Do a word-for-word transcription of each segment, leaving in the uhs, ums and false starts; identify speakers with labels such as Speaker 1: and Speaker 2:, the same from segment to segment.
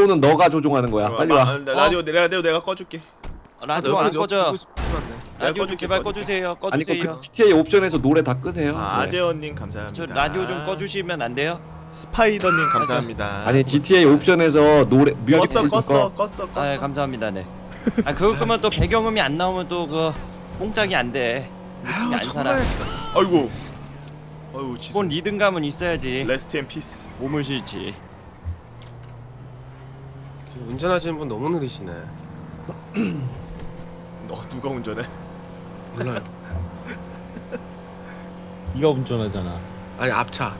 Speaker 1: 라디오는 너가 조종하는 거야.
Speaker 2: 어,
Speaker 1: 빨리
Speaker 2: 마,
Speaker 1: 와.
Speaker 2: 라디오 내 라디오 내가 꺼줄게.
Speaker 3: 라디오 안 꺼져. 라디오 좀
Speaker 2: 꺼줄게,
Speaker 3: 제발
Speaker 2: 꺼줄게.
Speaker 3: 꺼주세요.
Speaker 1: 아니
Speaker 3: 꺼주세요.
Speaker 1: 그 지티에이 옵션에서 노래 다 끄세요.
Speaker 2: 아,
Speaker 1: 네.
Speaker 2: 아재원님 감사합니다.
Speaker 3: 저 라디오 좀 꺼주시면 안 돼요?
Speaker 2: 스파이더님 감사합니다.
Speaker 1: 아니 지티에이 옵션에서 노래 뮤직
Speaker 2: 껐어
Speaker 1: 꺼.
Speaker 2: 껐어 껐어 껐어.
Speaker 3: 아 감사합니다. 네. 아 그거 끄면 또 배경음이 안 나오면 또 그 뽕짝이 안 돼. 느낌이 안 살아.
Speaker 2: 아이고. 아이고 지.
Speaker 3: 기본 리듬감은 있어야지.
Speaker 2: 레스트 앤 피스.
Speaker 3: 몸을 실지.
Speaker 4: 운전하시는 분 너무 느리시네.
Speaker 2: 너 누가 운전해?
Speaker 4: 몰라요.
Speaker 5: 네가 운전하잖아.
Speaker 4: 아니 앞차.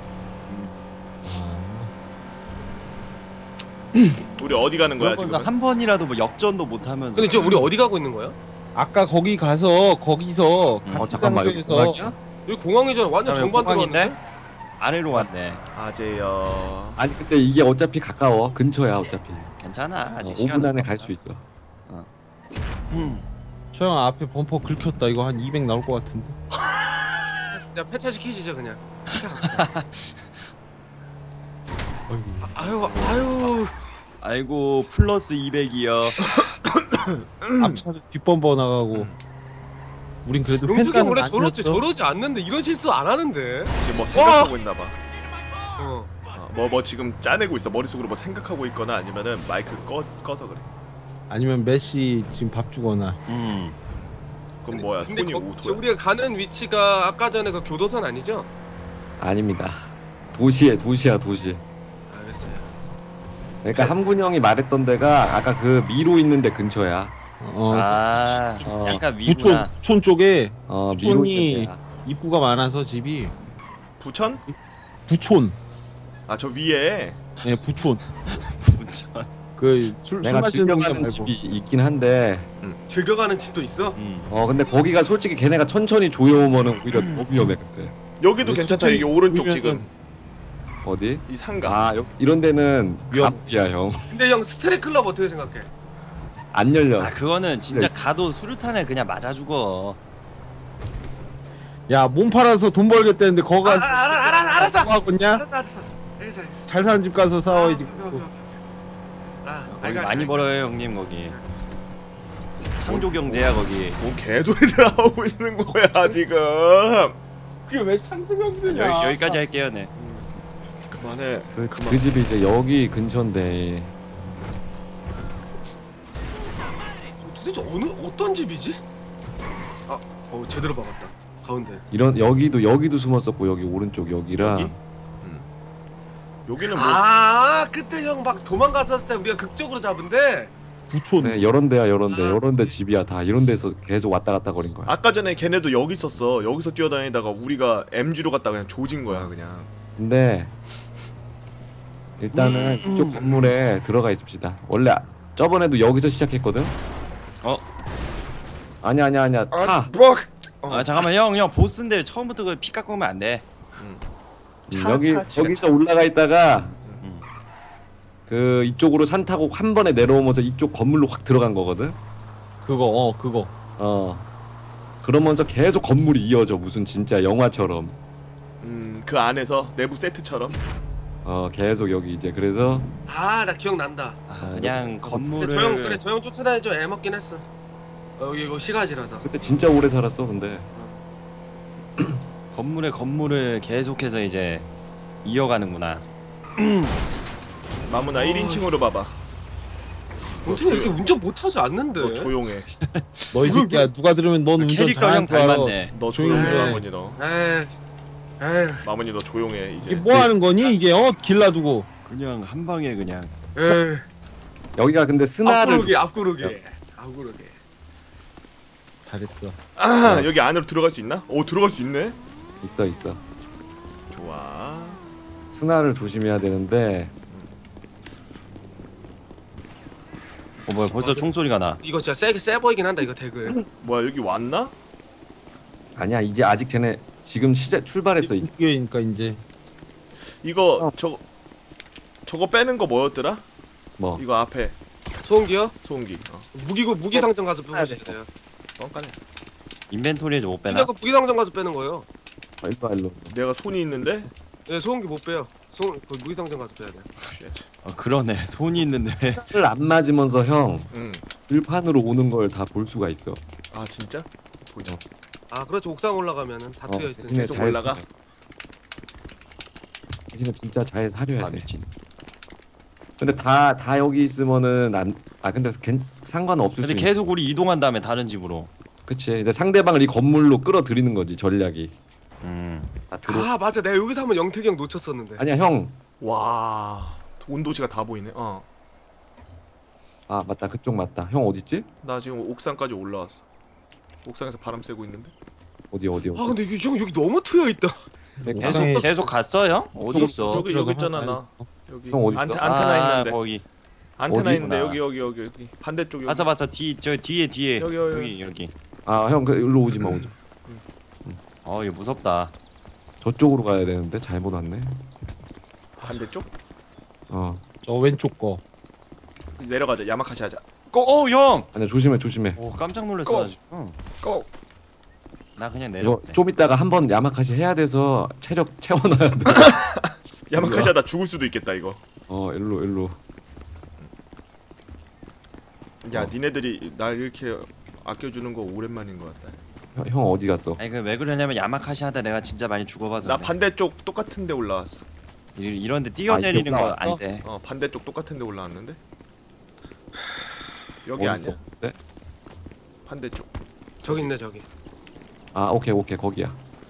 Speaker 2: 우리 어디 가는 거야
Speaker 3: 그러면서
Speaker 2: 지금?
Speaker 3: 한 번이라도 뭐 역전도 못 하면서.
Speaker 4: 근데 지금 우리 어디 가고 있는 거야?
Speaker 5: 아까 거기 가서 거기서
Speaker 3: 음.
Speaker 5: 같은
Speaker 1: 어 잠깐만 여기
Speaker 5: 장소에서
Speaker 1: 공항이야?
Speaker 4: 여기 공항이잖아. 완전 정반
Speaker 3: 공항인데?
Speaker 4: 들어왔는데?
Speaker 3: 아래로 왔네.
Speaker 2: 아재요.
Speaker 1: 아니 근데 이게 어차피 가까워. 근처야 어차피.
Speaker 3: 괜찮아. 아직
Speaker 1: 어,
Speaker 3: 시간
Speaker 1: 오 분 안에 갈 수 있어.
Speaker 5: 저형 앞에 범퍼 긁혔다. 이거 한 이백 나올 것 같은데.
Speaker 4: 자 폐차 시키시죠 그냥. 폐차.
Speaker 5: 어이구.
Speaker 4: 아유 아유.
Speaker 3: 아이고 플러스 이백이요.
Speaker 5: 앞차도 뒷범퍼 나가고. 우린 그래도
Speaker 4: 용tuk이
Speaker 5: 팬가는
Speaker 4: 원래
Speaker 5: 아니었어.
Speaker 4: 저러지 저러지 않는데 이런 실수 안 하는데.
Speaker 2: 지금 뭐 생각하고 있나 봐.
Speaker 4: 어.
Speaker 2: 뭐뭐 뭐 지금 짜내고 있어. 머릿속으로 뭐 생각하고 있거나 아니면은 마이크 꺼 꺼서 그래.
Speaker 5: 아니면 메시 지금 밥 주거나.
Speaker 3: 음.
Speaker 2: 그럼 뭐야?
Speaker 4: 근데
Speaker 2: 손이
Speaker 4: 거,
Speaker 2: 오토야.
Speaker 4: 우리가 가는 위치가 아까 전에 그 교도선 아니죠?
Speaker 1: 아닙니다. 도시에 도시야 도시.
Speaker 4: 알겠어요.
Speaker 1: 그러니까 함군형이 말했던 데가 아까 그 미로 있는 데 근처야.
Speaker 5: 어.
Speaker 3: 아
Speaker 1: 어.
Speaker 3: 약간
Speaker 5: 부촌
Speaker 3: 위구나.
Speaker 5: 부촌 쪽에
Speaker 1: 어 미로
Speaker 5: 부촌이
Speaker 1: 있는 데야.
Speaker 5: 입구가 많아서 집이
Speaker 2: 부천?
Speaker 5: 부촌.
Speaker 2: 아 저 위에.
Speaker 5: 예, 부촌.
Speaker 3: 부천.
Speaker 5: 그 술 술
Speaker 1: 내가
Speaker 5: 마시는 데
Speaker 1: 즐겨가는
Speaker 5: 말고.
Speaker 1: 집이 있긴 한데
Speaker 4: 즐겨가는 집도 있어?
Speaker 3: 음.
Speaker 1: 어 근데 거기가 솔직히 걔네가 천천히 조여오면은 오히려 더 위험해 그때.
Speaker 2: 여기도
Speaker 5: 왜
Speaker 2: 괜찮다.
Speaker 5: 천천히
Speaker 2: 이게 오른쪽
Speaker 5: 보면은-
Speaker 2: 지금
Speaker 1: 어디?
Speaker 2: 이 상가.
Speaker 1: 아 여, 이런 데는
Speaker 5: 위험.
Speaker 1: 감이야 형.
Speaker 4: 근데 형 스트릿 클럽 어떻게 생각해?
Speaker 1: 안 열려.
Speaker 3: 아 그거는 진짜
Speaker 1: 네.
Speaker 3: 가도 수류탄에 그냥 맞아 죽어.
Speaker 5: 야, 몸 팔아서 돈 벌겠다는데 거기
Speaker 4: 아,
Speaker 5: 가서
Speaker 4: 아, 알아, 알아, 알았어.
Speaker 5: 하고 있냐?
Speaker 4: 알았어 알았어. 알겠어 알겠어.
Speaker 5: 잘 사는 집 가서 싸워야지.
Speaker 4: 아, 오케이, 오케이, 오케이. 아,
Speaker 3: 거기
Speaker 4: 알가,
Speaker 3: 많이
Speaker 4: 알가.
Speaker 3: 벌어요 형님 거기. 창조 경제야 거기.
Speaker 2: 뭔 개소리들 나오고 있는 거야 지금.
Speaker 5: 그게 왜 창조경제냐?
Speaker 3: 여기 여기까지 할게요 네.
Speaker 2: 그만해.
Speaker 1: 그, 그 집이 이제 여기 근처인데
Speaker 4: 도대체 어느 어떤 집이지? 아, 어 제대로 박았다. 가운데.
Speaker 1: 이런 여기도 여기도 숨었었고 여기 오른쪽 여기랑
Speaker 2: 여기? 여기는 뭐?
Speaker 4: 아, 그때 형 막 도망갔었을 때 우리가 극적으로 잡은데.
Speaker 5: 부촌.
Speaker 1: 네, 여런 데야 여런 데
Speaker 4: 아.
Speaker 1: 여런 데 집이야 다 이런 데서 계속 왔다 갔다 거린 거야.
Speaker 2: 아까 전에 걔네도 여기 있었어. 여기서 뛰어다니다가 우리가 엠지로 갔다가 그냥 조진 거야 그냥.
Speaker 1: 근데 일단은 이쪽 건물에 들어가 있읍시다. 원래 아- 저번에도 여기서 시작했거든.
Speaker 3: 어?
Speaker 1: 아니야 아니야 아니야 타.
Speaker 2: 뭐?
Speaker 3: 아 잠깐만 형 형 보스인데 처음부터 그 피 깎고 오면 안 돼.
Speaker 1: 음,
Speaker 2: 차,
Speaker 1: 여기
Speaker 2: 차, 치가
Speaker 1: 여기서 올라가 있다가
Speaker 3: 음.
Speaker 1: 그 이쪽으로 산 타고 한 번에 내려오면서 이쪽 건물로 확 들어간 거거든.
Speaker 5: 그거 어 그거.
Speaker 1: 어. 그러면서 계속 건물이 이어져 무슨 진짜 영화처럼.
Speaker 2: 음그 안에서 내부 세트처럼.
Speaker 1: 어 계속 여기 이제 그래서
Speaker 4: 아, 나 기억난다.
Speaker 3: 아, 그냥
Speaker 4: 근데
Speaker 3: 건물을
Speaker 4: 저 형 그래 저 형 쫓아다니 좀 애먹긴 했어. 어, 여기 이거 시가지라서.
Speaker 1: 그때 진짜 오래 살았어 근데.
Speaker 3: 건물에 건물을 계속해서 이제 이어가는구나.
Speaker 2: 마무나 일 인칭으로 봐봐.
Speaker 4: 어떻게 이렇게 운전 못하지 않는데?
Speaker 2: 너 조용해.
Speaker 5: 너 이 새끼야 누가 들으면 넌 운전
Speaker 3: 캐릭터 형
Speaker 5: 잘하는 줄 알아.
Speaker 3: 닮았네.
Speaker 2: 너
Speaker 5: 조용히
Speaker 2: 조용해
Speaker 5: 해.
Speaker 2: 마무니 너.
Speaker 4: 에이, 에이,
Speaker 2: 마무니 너 조용해 이제.
Speaker 5: 이게 뭐 하는 거니 이게 어 길라두고.
Speaker 3: 그냥 한 방에 그냥.
Speaker 4: 에이.
Speaker 1: 여기가 근데 스나를
Speaker 4: 앞구르기, 앞구르기, 앞구르기.
Speaker 5: 잘했어.
Speaker 2: 아 여기 안으로 들어갈 수 있나? 오 들어갈 수 있네.
Speaker 1: 있어 있어.
Speaker 2: 좋아.
Speaker 1: 스나를 조심해야 되는데
Speaker 3: 어 뭐야 벌써 총소리가 나.
Speaker 4: 이거 진짜 세, 세 보이긴 한다 이거 댓글.
Speaker 2: 뭐야 여기 왔나?
Speaker 1: 아니야 이제 아직 쟤네 지금 시작 출발했어 이제.
Speaker 5: 이게니까 이제
Speaker 2: 이거
Speaker 1: 어.
Speaker 2: 저거 저거 빼는 거 뭐였더라?
Speaker 1: 뭐
Speaker 2: 이거 앞에
Speaker 4: 소음기요?
Speaker 2: 소음기. 어.
Speaker 4: 무기고 무기 상점 가서 빼면 되잖아요.
Speaker 2: 뻥까네.
Speaker 3: 인벤토리에서 못
Speaker 4: 근데
Speaker 3: 빼나?
Speaker 4: 그 무기 상점 가서 빼는 거예요.
Speaker 1: 어, 일로 와, 일로.
Speaker 2: 내가 손이 있는데
Speaker 4: 예, 소음기 못 빼요. 손, 그 무기상점 가서 빼야 돼.
Speaker 2: 쉣.
Speaker 3: 어 그러네. 손이 있는데.
Speaker 1: 을 안 맞으면서 형
Speaker 2: 응.
Speaker 1: 들판으로 오는 걸 다 볼 수가 있어.
Speaker 2: 아 진짜? 보자.
Speaker 4: 아 그렇죠. 옥상 올라가면은 다
Speaker 1: 어,
Speaker 4: 트여 있으니까.
Speaker 1: 대신에
Speaker 2: 계속
Speaker 1: 잘
Speaker 2: 올라가?
Speaker 1: 사려. 대신에 진짜 잘 사려야
Speaker 3: 아
Speaker 1: 돼.
Speaker 3: 미친.
Speaker 1: 근데 다 다 여기 있으면은 안 아 근데 괜 상관은 없을 수
Speaker 3: 근데
Speaker 1: 있는.
Speaker 3: 계속 우리 이동한 다음에 다른 집으로.
Speaker 1: 그치. 근데 상대방을 이 건물로 끌어들이는 거지 전략이.
Speaker 3: 음.
Speaker 1: 다 들어.
Speaker 4: 아 맞아. 내가 여기서 한번 영택이 형 놓쳤었는데.
Speaker 1: 아니야 형.
Speaker 2: 와 온도지가 다 보이네. 어.
Speaker 1: 아 맞다 그쪽 맞다. 형 어디 있지?
Speaker 2: 나 지금 옥상까지 올라왔어. 옥상에서 바람 쐬고 있는데.
Speaker 1: 어디 어디 어디.
Speaker 4: 아 근데 이게 형 여기 너무 트여 있다.
Speaker 1: 네,
Speaker 3: 계속
Speaker 1: 옥상에-
Speaker 3: 계속 갔어 형? 어디 있어?
Speaker 2: 여기 여기 있잖아 나. 여기
Speaker 1: 형 어디 있어?
Speaker 2: 안테, 안테나
Speaker 3: 아,
Speaker 2: 있는데.
Speaker 3: 거기.
Speaker 2: 안테나
Speaker 1: 어디?
Speaker 2: 있는데 여기 여기 여기 여기 반대쪽 여기.
Speaker 3: 봤어 봤어 뒤 저 뒤에 뒤에
Speaker 2: 여기,
Speaker 3: 여기
Speaker 2: 여기.
Speaker 3: 여기. 여기.
Speaker 1: 아 형 그 일로 오지 마 오지.
Speaker 3: 어 이거 무섭다.
Speaker 1: 저쪽으로 가야 되는데 잘못 왔네.
Speaker 2: 반대쪽?
Speaker 1: 어.
Speaker 5: 저 왼쪽 거.
Speaker 2: 내려가자. 야마카시 하자.
Speaker 3: 어 형.
Speaker 1: 아니야 조심해 조심해.
Speaker 3: 오 깜짝 놀랐어
Speaker 2: 고!
Speaker 3: 나 지금.
Speaker 2: 고.
Speaker 3: 나 그냥
Speaker 1: 이거
Speaker 3: 내려올게.
Speaker 1: 좀 이따가 한번 야마카시 해야 돼서 체력 채워놔야 돼.
Speaker 2: 야마카시 하다 죽을 수도 있겠다 이거.
Speaker 1: 어 일로 일로.
Speaker 2: 야
Speaker 1: 어.
Speaker 2: 니네들이 날 이렇게 아껴주는 거 오랜만인 것 같다.
Speaker 1: 형, 형 어디 갔어?
Speaker 3: 아니 그 왜 그러냐면 야마카시 하다 내가 진짜 많이 죽어봐서.
Speaker 2: 나
Speaker 3: 그래.
Speaker 2: 반대쪽 똑같은 데 올라왔어.
Speaker 3: 이- 이런데 뛰어내리는
Speaker 1: 아,
Speaker 3: 거
Speaker 1: 올라왔어?
Speaker 3: 안 돼.
Speaker 2: 어 반대쪽 똑같은 데 올라왔는데. 여기
Speaker 1: 어딨어?
Speaker 2: 아니야?
Speaker 1: 네?
Speaker 2: 반대쪽.
Speaker 4: 저기 있네 저기.
Speaker 1: 아 오케이 오케이 거기야.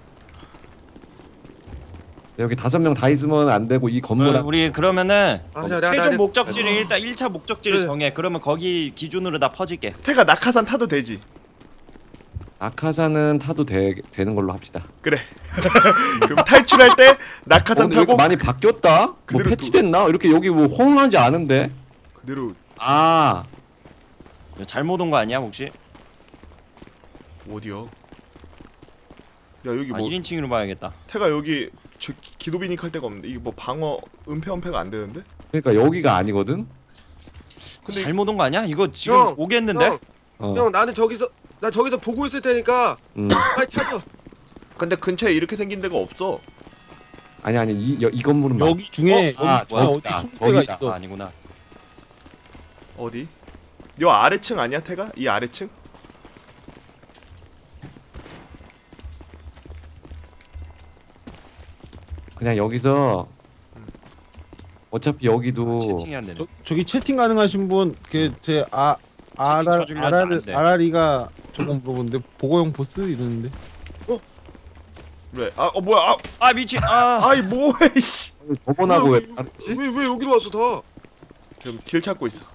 Speaker 1: 여기 다섯 명 다 있으면 안 되고 이 건물
Speaker 3: 어,
Speaker 1: 앞
Speaker 3: 우리 그러면은
Speaker 4: 아 자, 내가
Speaker 3: 최종
Speaker 4: 내가-
Speaker 3: 목적지를 일단 일 차 목적지를
Speaker 4: 그래.
Speaker 3: 정해. 그러면 거기 기준으로 다 퍼질게.
Speaker 2: 태가 낙하산 타도 되지.
Speaker 1: 낙하산은 타도 되, 되는 걸로 합시다.
Speaker 2: 그래. 그럼 탈출할 때
Speaker 1: 어,
Speaker 2: 낙하산
Speaker 1: 근데 여기
Speaker 2: 타고
Speaker 1: 많이 바뀌었다? 뭐
Speaker 2: 그대로
Speaker 1: 패치됐나? 이렇게 여기 뭐 호응하지 않은데?
Speaker 2: 그대로
Speaker 1: 아
Speaker 3: 잘못 온 거 아니야 혹시?
Speaker 2: 어디요? 야 여기
Speaker 3: 아
Speaker 2: 뭐
Speaker 3: 일 인칭으로 봐야겠다.
Speaker 2: 태가 여기 저 기도비닉 할 데가 없는데 이게 뭐 방어 은폐 은폐가 안 되는데?
Speaker 1: 그러니까 여기가 아니거든?
Speaker 2: 근데
Speaker 3: 잘못 온 거 아니야? 이거 지금
Speaker 4: 형,
Speaker 3: 오겠는데?
Speaker 4: 형,
Speaker 1: 어.
Speaker 4: 형 나는 저기서 나 저기서 보고 있을 테니까
Speaker 1: 음.
Speaker 4: 빨리 찾아.
Speaker 2: 근데 근처에 이렇게 생긴 데가 없어.
Speaker 1: 아니 아니 이, 여, 이 건물은 맞-
Speaker 5: 여기 중에
Speaker 1: 어? 아,
Speaker 5: 여기 중에 어디
Speaker 1: 저기다.
Speaker 5: 숨대가
Speaker 1: 저기다.
Speaker 5: 있어.
Speaker 3: 아, 아니구나.
Speaker 2: 어디? 요 아래층 아니야 태가? 이 아래층?
Speaker 1: 그냥 여기서 어차피 여기도
Speaker 3: 채팅이 안 되네.
Speaker 5: 저, 저기 채팅 가능하신 분그제아 아라
Speaker 3: 쳐주려는데
Speaker 5: 아라리
Speaker 3: 안 돼.
Speaker 5: 아라리가 저거 물어보는데 보고형 보스 이러는데.
Speaker 2: 왜? 아 어 뭐야? 아
Speaker 3: 아 미친. 아.
Speaker 2: 아이 뭐해 씨.
Speaker 1: 저번하고 왜
Speaker 4: 왜,
Speaker 1: 다르지?
Speaker 4: 왜, 왜 여기로 왔어 다?
Speaker 2: 지금 길 찾고 있어.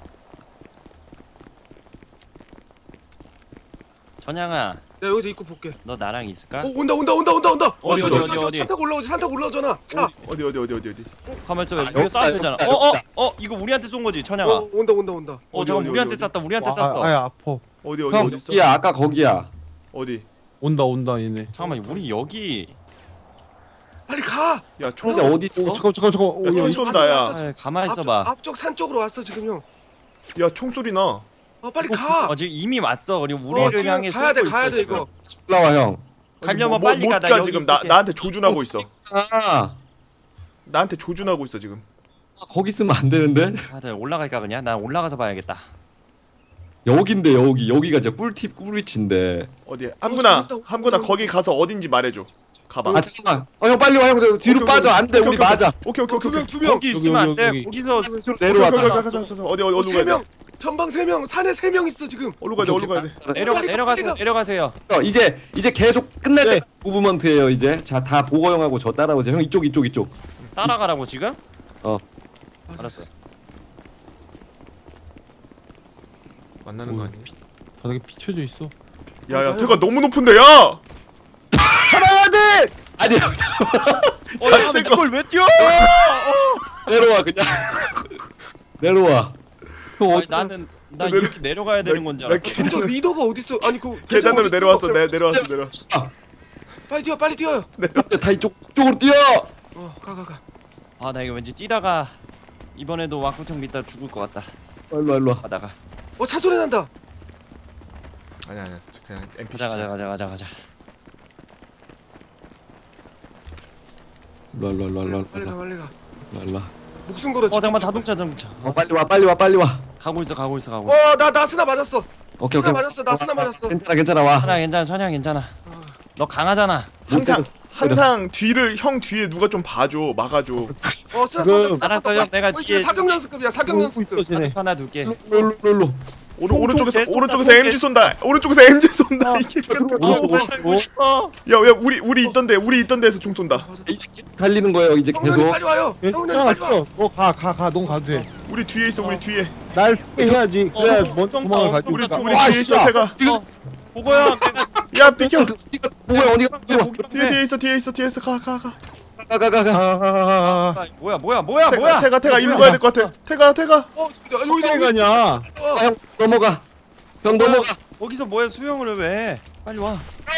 Speaker 3: 천양아,
Speaker 4: 내가 여기서 입구 볼게.
Speaker 3: 너 나랑 있을까?
Speaker 4: 어 온다 온다 온다 온다 온다.
Speaker 3: 어디,
Speaker 4: 어,
Speaker 3: 어디,
Speaker 4: 저,
Speaker 3: 어디,
Speaker 4: 저, 저,
Speaker 3: 어디?
Speaker 4: 산 타고 올라오지 산 타고 올라오잖아. 차.
Speaker 2: 어디 어디 어디 어디 어디?
Speaker 3: 가만 있어. 봐.
Speaker 1: 아,
Speaker 3: 이거
Speaker 1: 여기다,
Speaker 3: 쏴야 되잖아.
Speaker 1: 여기다,
Speaker 3: 어, 어,
Speaker 1: 여기다.
Speaker 3: 어, 이거 우리한테 쏜 거지, 천양아.
Speaker 4: 어
Speaker 3: 어,
Speaker 4: 온다 온다 온다.
Speaker 2: 어디,
Speaker 3: 잠깐
Speaker 2: 어디,
Speaker 3: 우리한테
Speaker 2: 어디, 어디?
Speaker 3: 쐈다. 우리한테
Speaker 5: 아,
Speaker 3: 쐈어.
Speaker 5: 아야 아파.
Speaker 2: 어디 어디
Speaker 1: 형
Speaker 2: 어디 있어?
Speaker 1: 거기야 아까 거기야.
Speaker 2: 어디?
Speaker 5: 온다 온다 얘네.
Speaker 3: 잠깐만, 우리 여기.
Speaker 4: 빨리 가.
Speaker 2: 야 총.
Speaker 1: 근데 어디
Speaker 5: 어,
Speaker 1: 있어?
Speaker 5: 잠깐 잠깐 잠깐. 어,
Speaker 2: 야, 총
Speaker 5: 여기-
Speaker 2: 쏜다 야.
Speaker 3: 아, 가만히 있어봐.
Speaker 4: 앞쪽, 앞쪽 산 쪽으로 왔어 지금 형.
Speaker 2: 야 총소리 나.
Speaker 4: 아 빨리 가.
Speaker 3: 어, 지금 이미 왔어. 그리고
Speaker 4: 어,
Speaker 3: 우리를
Speaker 4: 지금
Speaker 3: 향해
Speaker 4: 가야 돼
Speaker 3: 쏘고
Speaker 4: 가야
Speaker 3: 있어,
Speaker 4: 돼
Speaker 3: 지금.
Speaker 4: 이거.
Speaker 1: 올라와 형.
Speaker 3: 가려면
Speaker 2: 뭐,
Speaker 3: 빨리
Speaker 2: 못
Speaker 3: 가. 나
Speaker 2: 가
Speaker 3: 여기
Speaker 2: 지금 나
Speaker 3: 있을게.
Speaker 2: 나한테 조준하고 있어.
Speaker 1: 아
Speaker 2: 나한테 조준하고 있어 지금.
Speaker 1: 거기 있으면 안 되는데?
Speaker 3: 다들 올라갈까 그냥? 난 올라가서 봐야겠다.
Speaker 1: 여긴데 여기 여기가 진짜 꿀팁 꿀위치인데.
Speaker 2: 어디? 함구나
Speaker 4: 재밌다.
Speaker 2: 함구나 거기 가서 어딘지 말해줘. 가봐.
Speaker 1: 아 잠깐만. 어 형 빨리 와 형. 뒤로
Speaker 2: 오케이,
Speaker 1: 빠져
Speaker 2: 오케이.
Speaker 1: 안 돼.
Speaker 2: 오케이,
Speaker 1: 우리
Speaker 2: 오케이,
Speaker 1: 맞아.
Speaker 2: 오케이 오케이 오케이.
Speaker 4: 두명
Speaker 2: 오케이.
Speaker 4: 두 명.
Speaker 3: 거기 있으면 안 돼.
Speaker 5: 여기, 여기.
Speaker 3: 거기서
Speaker 1: 내려와.
Speaker 2: 오케이, 오케이, 가자, 가자, 가자. 어디 어디 어디
Speaker 4: 세
Speaker 2: 가야 돼?
Speaker 4: 명. 전방 세 명. 산에 세 명 있어 지금.
Speaker 2: 어디로 가자 어디로 가야 돼?
Speaker 3: 내려
Speaker 4: 빨리 가,
Speaker 3: 내려가세요.
Speaker 4: 빨리 가.
Speaker 3: 내려가세요.
Speaker 1: 어, 이제 이제 계속 끝날
Speaker 5: 네.
Speaker 1: 때 무브먼트예요 이제. 자 다 보고 형하고 저 따라오세요. 형 이쪽 이쪽 이쪽.
Speaker 3: 따라가라고 지금?
Speaker 1: 어.
Speaker 3: 알았어.
Speaker 2: 만나는 거
Speaker 5: 오,
Speaker 2: 아니야?
Speaker 5: 바닥에 비춰져 있어.
Speaker 2: 야야 태가 너무 높은데 야!
Speaker 1: 아니 형
Speaker 3: 어, 잠깐만, 이걸 왜 뛰어?
Speaker 1: 내려와 그냥. 내려와. 형
Speaker 3: 아니,
Speaker 1: 어디?
Speaker 3: 나는 나
Speaker 2: 내려-
Speaker 3: 이렇게 내려가야 되는 건줄
Speaker 2: 나
Speaker 3: 알았어.
Speaker 2: 계-
Speaker 4: 저 리더가 어디 있어? 아니 그
Speaker 2: 계단으로
Speaker 4: 어디
Speaker 2: 내려왔어.
Speaker 4: 있어?
Speaker 2: 내 내려왔어 내려왔어.
Speaker 1: 아,
Speaker 4: 빨리 뛰어 빨리 뛰어요.
Speaker 1: 다 이쪽 쪽으로 뛰어.
Speaker 4: 어가 가 가.
Speaker 3: 아, 나 이거 왠지 뛰다가 이번에도 와꾸청 믿다 죽을 것 같다.
Speaker 1: 일로 와, 일로 와.
Speaker 3: 가다가.
Speaker 4: 어 차 소리 난다.
Speaker 2: 아니야 아니야 그냥 엔피씨.
Speaker 3: 가자 가자 가자 가자 가자.
Speaker 1: 일로 와, 일로 와, 일로 와, 일로 와,
Speaker 4: 빨리
Speaker 1: 일로
Speaker 4: 가
Speaker 1: 와.
Speaker 4: 빨리 가.
Speaker 1: 말라.
Speaker 4: 목숨 걸어.
Speaker 3: 어 잠깐만 자동차 자동차.
Speaker 1: 어 빨리 와 빨리 와 빨리 와.
Speaker 3: 가고 있어 가고 있어 가고 있어.
Speaker 4: 어나 나 스나 맞았어.
Speaker 1: 오케이
Speaker 4: 스나
Speaker 1: 오케이.
Speaker 4: 맞았어. 나 스나 맞았어.
Speaker 1: 괜찮아 괜찮아 와.
Speaker 3: 천양 괜찮아 천양 괜찮아. 너 강하잖아.
Speaker 2: 항상 항상 뒤를 형 뒤에 누가 좀 봐줘 막아줘.
Speaker 4: 어 스나
Speaker 5: 지금-
Speaker 4: 쏘았어.
Speaker 3: 알았어, 형, 내가 뒤에-
Speaker 4: 사격 연습급이야. 사격
Speaker 5: 있어
Speaker 4: 연습급.
Speaker 5: 쟤네.
Speaker 3: 자동차 하나 둘게.
Speaker 1: 롤로 롤로.
Speaker 2: 오른 오른쪽에서
Speaker 3: 총
Speaker 2: 오른쪽에서
Speaker 3: 쏜다,
Speaker 2: 엠지 쏜다. 오른쪽에서 엠지 쏜다. 이게
Speaker 1: 오,
Speaker 3: 살고 싶어.
Speaker 2: 야야 우리 우리 있던데 우리 있던 데서 총 쏜다.
Speaker 1: 달리는 거예요 이제
Speaker 4: 형님
Speaker 1: 계속.
Speaker 4: 빨리 와요. 형님 빨리 와.
Speaker 5: 괜찮았어. 너가 가 가. 넌 가도 돼.
Speaker 2: 우리 뒤에 있어 우리 뒤에.
Speaker 5: 날 소개해야지.
Speaker 3: 어,
Speaker 5: 그래야
Speaker 3: 어,
Speaker 5: 먼저
Speaker 3: 좀
Speaker 5: 도망을
Speaker 3: 싸워,
Speaker 5: 가지.
Speaker 3: 좀
Speaker 2: 우리
Speaker 3: 나-
Speaker 2: 우리
Speaker 5: 와,
Speaker 2: 뒤에 있어
Speaker 5: 진짜.
Speaker 2: 태가.
Speaker 3: 어, 보고요. 내가
Speaker 2: 야 비켜.
Speaker 1: 뭐야 어디가
Speaker 2: 뒤에 뒤에 있어 뒤에 있어 뒤에 있어 가 가 가.
Speaker 1: 가가가가.
Speaker 5: 가가가가.
Speaker 3: 아, 뭐야 뭐야 뭐야
Speaker 2: 태가
Speaker 3: 뭐야.
Speaker 2: 태가 태가 일로 가야 될 것 같아. 태가 태가.
Speaker 4: 어 진짜 여기
Speaker 5: 어디
Speaker 4: 여기.
Speaker 5: 가냐?
Speaker 4: 어.
Speaker 1: 형 넘어가. 형 넘어가.
Speaker 3: 거기서 뭐야 수영을 왜? 빨리 와.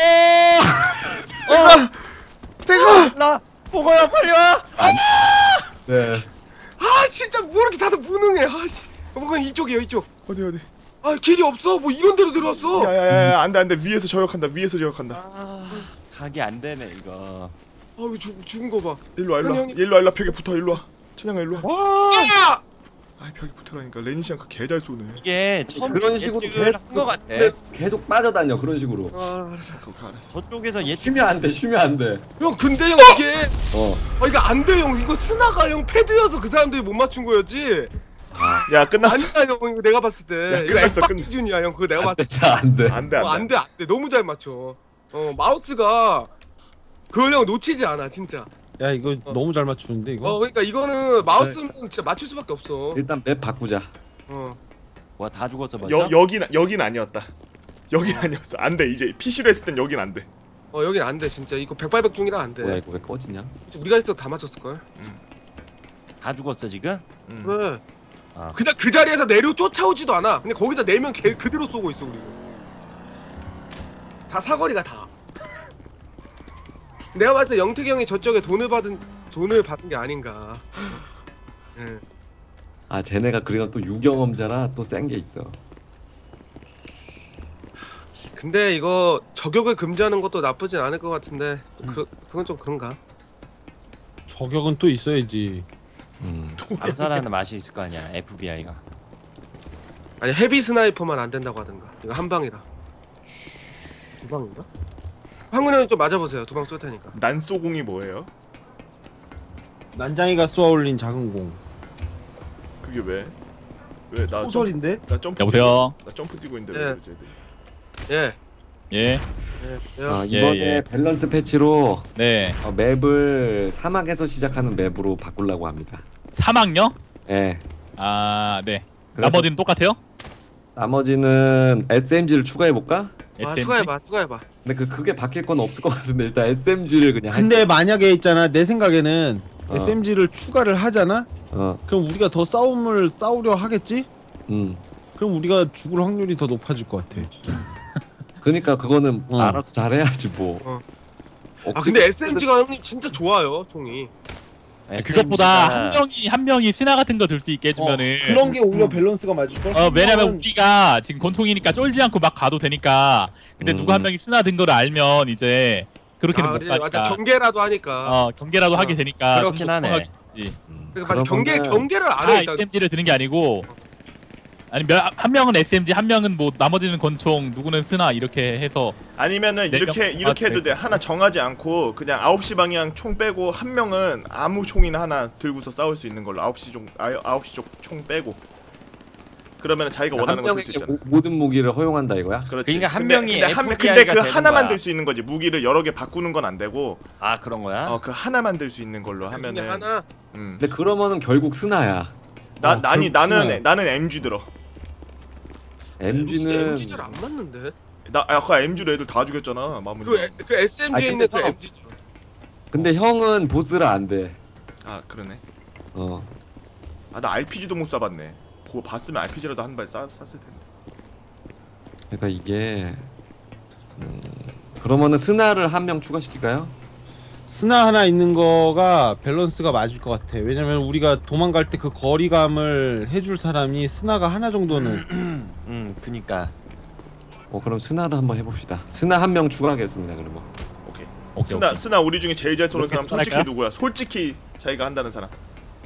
Speaker 2: 태가 태가.
Speaker 3: 나 보고요 빨리 와.
Speaker 1: 네.
Speaker 4: 아 진짜 뭐 이렇게 다들 무능해. 아씨. 뭔가 이쪽이요 이쪽.
Speaker 2: 어디 어디.
Speaker 4: 아 길이 없어. 뭐 이런 데로 들어왔어.
Speaker 2: 야야야 안돼 안돼 위에서 저격한다 위에서 저격한다.
Speaker 3: 아, 각이 안 되네 이거.
Speaker 4: 아 이거 죽 죽은 거 봐.
Speaker 2: 일로 와 일로 와
Speaker 4: 형님,
Speaker 2: 일로 와 일로 와 벽에 붙어 일로 와. 천양아 일로 와.
Speaker 4: 아!
Speaker 2: 아 벽에 붙으라니까 레니시랑 개잘 쏘네.
Speaker 3: 이게 처음
Speaker 1: 그런 식으로
Speaker 3: 예측을 한거 같아.
Speaker 1: 계속 빠져다녀 그런 식으로.
Speaker 4: 아,
Speaker 2: 그거 알았어.
Speaker 3: 저쪽에서 예측.
Speaker 1: 쉬면 안 돼. 쉬면 안 돼.
Speaker 4: 형 근데 형 이게
Speaker 1: 어.
Speaker 4: 아 이거 안 돼 형. 이거 스나가 형 패드여서 그 사람들이 못 맞춘 거였지.
Speaker 2: 야 끝났어.
Speaker 4: 아니야 형 이거 내가 봤을 때.
Speaker 2: 야,
Speaker 4: 이거
Speaker 2: 끝났어,
Speaker 4: 엠박
Speaker 2: 끝-
Speaker 4: 기준이야 형. 그거 내가
Speaker 1: 안
Speaker 4: 봤을
Speaker 1: 돼. 안 돼.
Speaker 2: 안돼
Speaker 4: 때. 어,
Speaker 2: 안돼.
Speaker 4: 안돼 안돼. 너무 잘 맞춰. 어 마우스가 그걸 형 놓치지 않아 진짜.
Speaker 5: 야 이거 너무 잘 맞추는데 이거.
Speaker 4: 어 그러니까 이거는 마우스는 진짜 맞출 수밖에 없어.
Speaker 1: 일단 맵 바꾸자.
Speaker 4: 어.
Speaker 3: 와다 죽었어 맞아?
Speaker 2: 여 여긴 여긴 아니었다. 여긴 아니었어. 안돼 이제 피시로 했을 땐 여긴 안 돼.
Speaker 4: 어 여긴 안 돼 진짜. 이거 백발백중이라 안 돼.
Speaker 1: 뭐야 이거 왜 꺼지냐?
Speaker 4: 우리가 있어도 다 맞췄을 걸.
Speaker 3: 다 죽었어 지금?
Speaker 2: 음.
Speaker 4: 그래.
Speaker 3: 아.
Speaker 4: 그냥 그 자리에서 내려 쫓아오지도 않아. 그냥 거기서 내면 개 그대로 쏘고 있어 우리. 다 사거리가 다. 내가 봤을 때 영택이 형이 저쪽에 돈을 받은 돈을 받은 게 아닌가. 예.
Speaker 1: 아 쟤네가 그리고 또 유경험자라 또 센 게 있어.
Speaker 4: 근데 이거 저격을 금지하는 것도 나쁘진 않을 것 같은데 또 그, 그건 좀 그런가?
Speaker 5: 저격은 또 있어야지.
Speaker 1: 음.
Speaker 3: 암살하는 맛이 있을 거 아니야 에프비아이가.
Speaker 4: 아니 헤비 스나이퍼만 안 된다고 하던가. 이거 한 방이라. 두 방인가? 황군 형이 좀 맞아보세요. 두 방 쏠 테니까.
Speaker 2: 난쏘공이 뭐예요?
Speaker 5: 난장이가 쏘아올린 작은 공.
Speaker 2: 그게 왜? 왜 나
Speaker 5: 소설인데?
Speaker 2: 나 점프
Speaker 6: 여보세요?
Speaker 2: 뛰고, 나 점프 뛰고 있는데
Speaker 4: 예.
Speaker 2: 왜 이러지?
Speaker 4: 예.
Speaker 6: 예,
Speaker 4: 예. 예.
Speaker 1: 아
Speaker 6: 예,
Speaker 1: 이번에
Speaker 6: 예.
Speaker 1: 밸런스 패치로
Speaker 6: 네.
Speaker 1: 어, 맵을 사막에서 시작하는 맵으로 바꾸려고 합니다.
Speaker 6: 사막요?
Speaker 1: 예.
Speaker 6: 아, 네.
Speaker 1: 그래서
Speaker 6: 나머지는 똑같아요?
Speaker 1: 나머지는 에스엠지를 추가해 볼까?
Speaker 4: 아
Speaker 6: 에스엠지?
Speaker 4: 추가해봐. 추가해봐.
Speaker 1: 근데 그 그게 바뀔 건 없을 것 같은데 일단 에스엠지를 그냥
Speaker 5: 근데 만약에 있잖아 내 생각에는
Speaker 1: 어.
Speaker 5: 에스엠지를 추가를 하잖아?
Speaker 1: 할... 어.
Speaker 5: 그럼 우리가 더 싸움을 싸우려 하겠지?
Speaker 1: 음.
Speaker 5: 그럼 우리가 죽을 확률이 더 높아질 것 같아.
Speaker 1: 그러니까 그거는
Speaker 5: 어.
Speaker 1: 알아서 잘해야지 뭐.
Speaker 4: 어.
Speaker 1: 억지-
Speaker 4: 아 근데 에스엠지가 형님 진짜 좋아요 총이.
Speaker 6: 그것보다
Speaker 3: 에스엠지가
Speaker 6: 한 명이 한 명이 스나 같은 거 들 수 있게 해주면은
Speaker 5: 그런 게 오히려 밸런스가 맞을걸?
Speaker 6: 어 왜냐면 우리가 지금 권총이니까 쫄지 않고 막 가도 되니까 근데
Speaker 1: 음.
Speaker 6: 누구 한 명이 스나 든 거를 알면 이제 그렇게는
Speaker 4: 아,
Speaker 6: 못
Speaker 4: 그래, 맞아
Speaker 6: 가니까
Speaker 4: 경계라도 하니까.
Speaker 6: 어 경계라도
Speaker 4: 어.
Speaker 6: 하게 되니까
Speaker 3: 그렇긴
Speaker 6: 좀 더
Speaker 3: 하네.
Speaker 6: 통하게 있지.
Speaker 1: 음.
Speaker 4: 그러니까 맞아 경계
Speaker 1: 그러면은
Speaker 4: 경계를 안
Speaker 6: 아
Speaker 4: 해 일단.
Speaker 6: 에스엠지를 드는 게 아니고 아니 몇, 한 명은 에스엠지 한 명은 뭐 나머지는 권총 누구는 스나 이렇게 해서
Speaker 2: 아니면은
Speaker 6: 네
Speaker 2: 이렇게
Speaker 6: 명
Speaker 2: 이렇게 해도
Speaker 6: 맞네.
Speaker 2: 돼. 하나 정하지 않고 그냥 아홉 시 방향 총 빼고 한 명은 아무 총이나 하나 들고서 싸울 수 있는 걸로 아홉 시 종 아, 아홉 시 쪽 총 빼고. 그러면 자기가
Speaker 1: 한
Speaker 2: 원하는 거 들
Speaker 1: 명에게
Speaker 2: 수 있잖아.
Speaker 1: 모- 모든 무기를 허용한다 이거야?
Speaker 2: 그렇지.
Speaker 3: 그러니까 한
Speaker 2: 근데-
Speaker 3: 명이
Speaker 2: 근데, 한, 명- 근데
Speaker 3: 에프비아이가
Speaker 2: 그
Speaker 3: 되는
Speaker 2: 하나만
Speaker 3: 거야.
Speaker 2: 들 수 있는 거지. 무기를 여러 개 바꾸는 건 안 되고
Speaker 3: 아 그런 거야?
Speaker 2: 어 그 하나만 들 수 있는 걸로
Speaker 4: 그 중에
Speaker 2: 하면은
Speaker 4: 하나.
Speaker 2: 음.
Speaker 1: 근데 그러면은 결국 스나야.
Speaker 2: 나
Speaker 5: 어,
Speaker 2: 나니
Speaker 5: 그렇구나.
Speaker 2: 나는 나는 엠지 들어.
Speaker 1: 엠지는
Speaker 4: 엠지 잘안 맞는데.
Speaker 2: 나 아까 엠지로 애들 다 죽였잖아. 마무리.
Speaker 4: 그, 에- 그 에스엠지에
Speaker 1: 아니,
Speaker 4: 있는 그
Speaker 1: 근데
Speaker 4: 엠지.
Speaker 1: 근데 형은 보스라 안 돼.
Speaker 2: 아 그러네.
Speaker 1: 어.
Speaker 2: 아 나 알피지도 못 쏴봤네. 그거 봤으면 알피지라도 한 발 쐈을 텐데.
Speaker 1: 그러니까 이게 음, 그러면은 스나를 한 명 추가시킬까요?
Speaker 5: 스나 하나 있는 거가 밸런스가 맞을 것 같아. 왜냐면 우리가 도망갈 때 그 거리감을 해줄 사람이 스나가 하나 정도는
Speaker 3: 음 그니까
Speaker 1: 어 그럼 스나를 한번 해봅시다. 스나 한 명 추가하겠습니다. 그러면.
Speaker 2: 오케이.
Speaker 6: 오케이,
Speaker 2: 스나
Speaker 6: 오케이.
Speaker 2: 스나 우리 중에 제일 잘 쏘는
Speaker 6: 이렇게
Speaker 2: 사람 솔직히
Speaker 6: 할까요?
Speaker 2: 누구야? 솔직히 자기가 한다는 사람.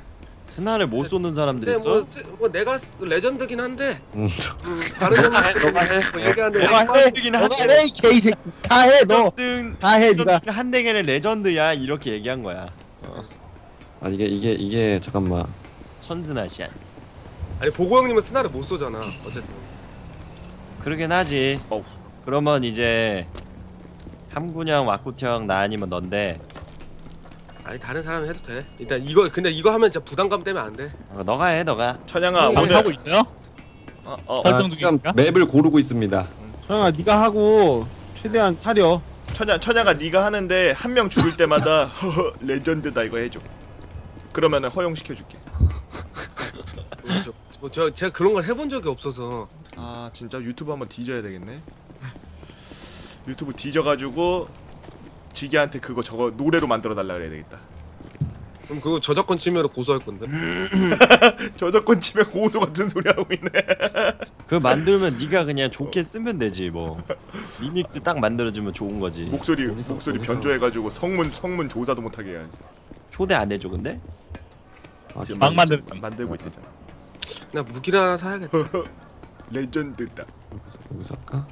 Speaker 3: 스나를 못 쏘는 사람들
Speaker 4: 근데
Speaker 3: 있어?
Speaker 4: 뭐, 스, 뭐 내가 스- 레전드긴 한데
Speaker 1: 음.
Speaker 4: 음, 다른 사람
Speaker 1: 너가 해.
Speaker 4: 뭐 얘기하는데
Speaker 3: 내가 레전드긴
Speaker 5: 너가
Speaker 3: 한데
Speaker 5: 해, 이 개새끼. 다 해, 너.
Speaker 3: 레전드
Speaker 5: 다 해, 네가.
Speaker 3: 한 대개는 레전드야 이렇게 얘기한 거야. 어.
Speaker 1: 아 이게 이게 이게 잠깐만.
Speaker 3: 천스나시안.
Speaker 4: 아니 보고 형님은 스나를 못 쏘잖아. 어쨌든
Speaker 3: 그러긴 하지.
Speaker 2: 어우.
Speaker 3: 그러면 이제 함군형, 왁구형 나 아니면 넌데
Speaker 4: 아니 다른 사람이 해도 돼. 일단 이거 근데 이거 하면 진짜 부담감 때문에 안 돼.
Speaker 3: 어, 너가 해 너가.
Speaker 2: 천양아
Speaker 6: 방
Speaker 2: 오늘
Speaker 6: 하고 있어요?
Speaker 2: 어, 어,
Speaker 6: 설정
Speaker 1: 아,
Speaker 6: 중에
Speaker 1: 지금
Speaker 6: 있을까?
Speaker 1: 맵을 고르고 있습니다.
Speaker 5: 형아, 네가 하고 최대한 사려.
Speaker 2: 천양 천양아 네가 하는데 한 명 죽을 때마다 허허 레전드다 이거 해줘. 그러면은 허용시켜줄게.
Speaker 4: 저, 저, 저 제가 그런 걸 해본 적이 없어서.
Speaker 2: 아 진짜 유튜브 한번 뒤져야 되겠네. 유튜브 뒤져가지고 지기한테 그거 저거 노래로 만들어 달라 그래야 되겠다.
Speaker 4: 그럼 그거 저작권 침해로 고소할 건데.
Speaker 2: 저작권 침해 고소 같은 소리 하고 있네.
Speaker 3: 그거 만들면 네가 그냥 좋게 쓰면 되지 뭐. 리믹스 딱 만들어주면 좋은 거지.
Speaker 2: 목소리
Speaker 1: 어디서-
Speaker 2: 목소리
Speaker 1: 어디서-
Speaker 2: 변조해가지고 성문 성문 조사도 못하게 해야지.
Speaker 3: 초대 안 해줘 근데?
Speaker 1: 아,
Speaker 2: 지금
Speaker 6: 방
Speaker 2: 만-
Speaker 6: 만들-
Speaker 2: 만들고 있대잖아.
Speaker 4: 나 무기를 하나 사야겠다.
Speaker 2: 레전드다.
Speaker 1: 여기서 여기서 할까?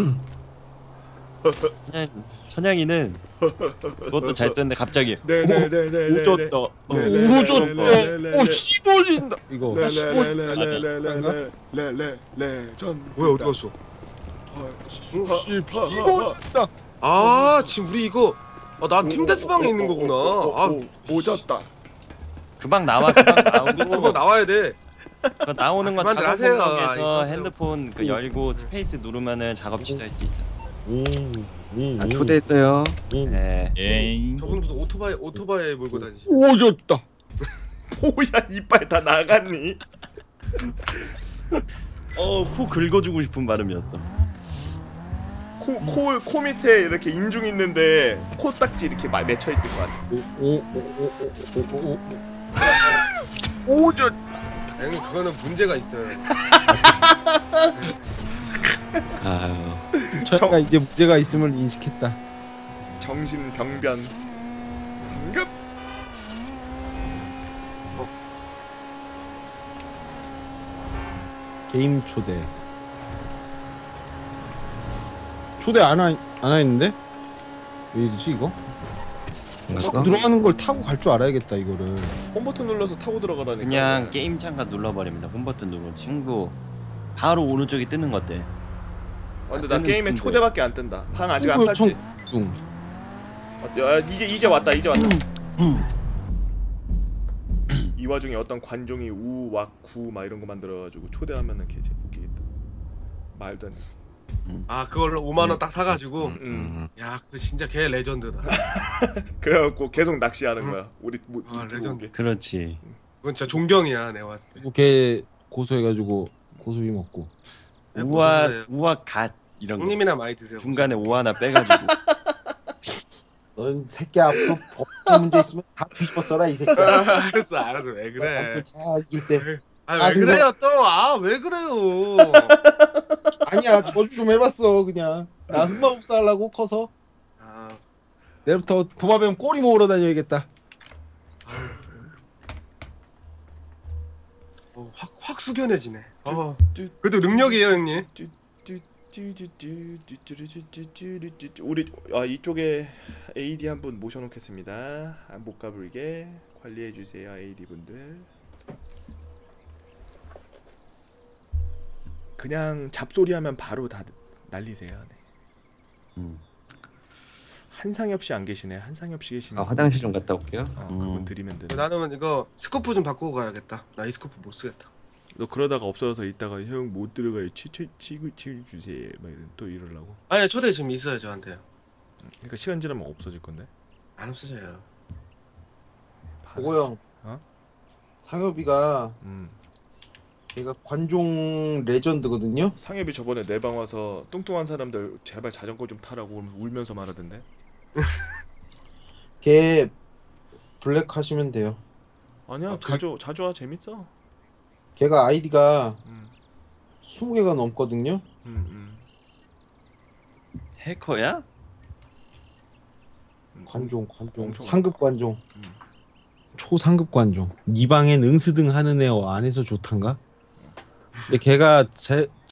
Speaker 3: 천양, 천양이는 그것도 잘 썼는데 갑자기
Speaker 2: 네네네네.
Speaker 3: 오졌다.
Speaker 5: 오졌다. 오, 씹어진다. 이거.
Speaker 2: 레레레레레레레레레전.
Speaker 4: 뭐야 어디 갔어?
Speaker 5: 씹어진다.
Speaker 4: 아 지금 우리 이거 아, 난 팀데스방에 있는 거구나. 아
Speaker 2: 오졌다.
Speaker 3: 그 방 나와 그 방
Speaker 4: 그거
Speaker 3: 나오고
Speaker 4: 나와야 돼.
Speaker 3: 그 나오는 건
Speaker 4: 그만들
Speaker 3: 작업
Speaker 4: 하세요.
Speaker 3: 공간에서
Speaker 4: 아,
Speaker 3: 핸드폰 그 열고 스페이스 누르면은 작업 취소할 수 있어.
Speaker 5: 음, 음,
Speaker 1: 아, 초대했어요.
Speaker 5: 음.
Speaker 3: 네.
Speaker 6: 에이.
Speaker 4: 저분 무슨 오토바이 오토바이 몰고 다니시.
Speaker 5: 오졌다.
Speaker 2: 뭐야 이빨 다 나갔니?
Speaker 3: 어코 긁어주고 싶은 발음이었어.
Speaker 2: 코 코 코 밑에 이렇게 인중 있는데 코 딱지 이렇게 막 맺혀 있을 것 같아.
Speaker 5: 오오오오오오오 오졌.
Speaker 4: 아니 그거는 문제가 있어요.
Speaker 1: 아유.
Speaker 5: 저희가 이제 문제가 있음을 인식했다.
Speaker 2: 정신 병변. 상급.
Speaker 5: 게임 초대. 초대 안하 안 하있는데? 왜 이러지 이거?
Speaker 1: 끝났어?
Speaker 5: 들어가는 걸 타고 갈 줄 알아야겠다 이거를.
Speaker 2: 홈 버튼 눌러서 타고 들어가라니까.
Speaker 3: 그냥 게임 잠깐 눌러버립니다. 홈 버튼 누르면 친구 바로 오른쪽에 뜨는 것 같대.
Speaker 2: 아, 근데 나
Speaker 3: 뜨는
Speaker 2: 게임에
Speaker 3: 친구야.
Speaker 2: 초대밖에 안 뜬다. 방 아직 안
Speaker 5: 친구
Speaker 2: 탔지?
Speaker 5: 요청.
Speaker 2: 어, 야, 이제 이제 왔다. 이제 왔다. 이 와중에 어떤 관종이 우, 왁, 구 막 이런 거 만들어가지고 초대하면은 걔지 웃기겠다. 말도 안 돼.
Speaker 4: 아 그걸로 오만 원 딱 사가지고.
Speaker 2: 음.
Speaker 1: 음.
Speaker 4: 야 그거 진짜 개 레전드다.
Speaker 2: 그래갖고 계속 낚시하는 거야. 우리 뭐
Speaker 4: 아,
Speaker 2: 유튜브
Speaker 4: 레전드.
Speaker 2: 오게.
Speaker 3: 그렇지.
Speaker 4: 그건 진짜 존경이야 내가 봤을 때.
Speaker 5: 그리고 걔 고소해가지고 고소비 먹고.
Speaker 4: 네,
Speaker 3: 우와
Speaker 4: 무슨 소리예요?
Speaker 3: 우와 갓 이런 거.
Speaker 4: 형님이나 많이 드세요.
Speaker 3: 중간에 오 하나 빼가지고.
Speaker 5: 넌 새끼 앞으로 법 문제 있으면 다 뒤집어 써라 이 새끼야.
Speaker 4: 알았어 알았어 왜 그래?
Speaker 5: 남들 다 이길 때.
Speaker 4: 아 왜
Speaker 5: 아, 지금
Speaker 4: 그래요 또? 아 왜 그래요?
Speaker 5: 아니야 저주 좀 해봤어 그냥. 나 흑마법사 하려고 커서.
Speaker 4: 아,
Speaker 5: 내일부터 도마뱀 꼬리 모으러 다녀야겠다.
Speaker 4: 어, 확, 확 숙연해지네. 어, 그래도 능력이에요 형님.
Speaker 2: 우리 아 이쪽에 에이디 한 분 모셔놓겠습니다. 못 가불게 관리해 주세요 에이디 분들. 그냥 잡소리 하면 바로 다 날리세요. 네.
Speaker 3: 음.
Speaker 2: 한상엽 씨 안 계시네. 한상엽 씨 계시면
Speaker 1: 아 화장실 좀 갔다 올게요.
Speaker 2: 어,
Speaker 3: 음.
Speaker 2: 그분 드리면 되네.
Speaker 4: 나는 이거 스코프 좀 바꾸고 가야겠다. 나 이 스코프 못 쓰겠다.
Speaker 2: 너 그러다가 없어져서 있다가 형 못 들어가요. 치치 치구 치 주세요. 막 이런 또 이러려고.
Speaker 4: 아니 초대 지금 있어요 저한테.
Speaker 2: 그러니까 시간 지나면 없어질 건데.
Speaker 4: 안 없어져요.
Speaker 5: 보고 형.
Speaker 2: 어?
Speaker 5: 상엽이가
Speaker 2: 음.
Speaker 5: 걔가 관종 레전드거든요.
Speaker 2: 상엽이 저번에 내 방 와서 뚱뚱한 사람들 제발 자전거 좀 타라고 울면서 말하던데.
Speaker 5: 걔 블랙 하시면 돼요.
Speaker 2: 아니야
Speaker 4: 아, 그-
Speaker 2: 자주 자주 와 재밌어.
Speaker 5: 걔가 아이디가
Speaker 2: 음,
Speaker 5: 스무 개가 넘거든요.
Speaker 2: 음, 음.
Speaker 3: 해커야?
Speaker 2: 음,
Speaker 5: 관종 관종
Speaker 2: 엄청
Speaker 5: 상급 관종.
Speaker 2: 음.
Speaker 5: 초상급 관종. 이 방엔 응스등 하는 애 안에서 좋단가? 근데 걔가 제